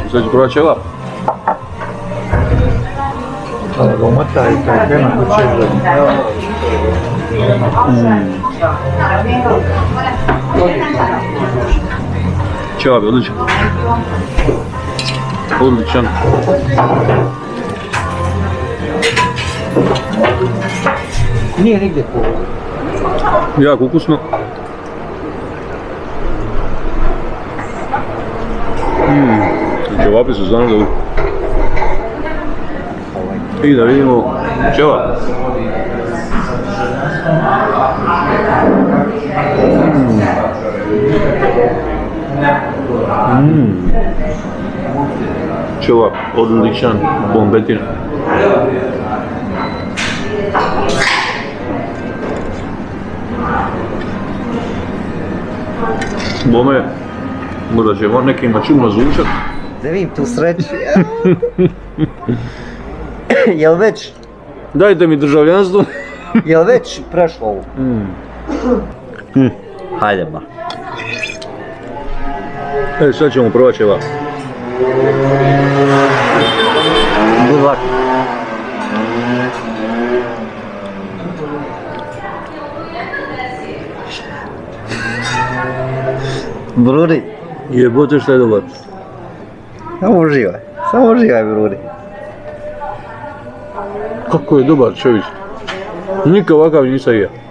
Sad ću probat ćevap. Sada ga umotaj, taj krema kuće Ćevap je odličan. Odličan. Nije nigdje kuva. Jako ukusno. Ćevapi su stvarno dobri. I da vidimo ćevap. Ćevap, odličan, bombetina. Bome, možda će nekima čudno zvučat. Da vidim tu sreću. Jel već? Dajte mi državljanstvo. Jel već prešlo ovo? Hajde ba. Sad ćemo probat ćevap. Budi lako. Brudi. Jebote što je dobar. Samo uživaj Brudi. Kako je dobar čovječ. Nikad ovakav nisam jeo.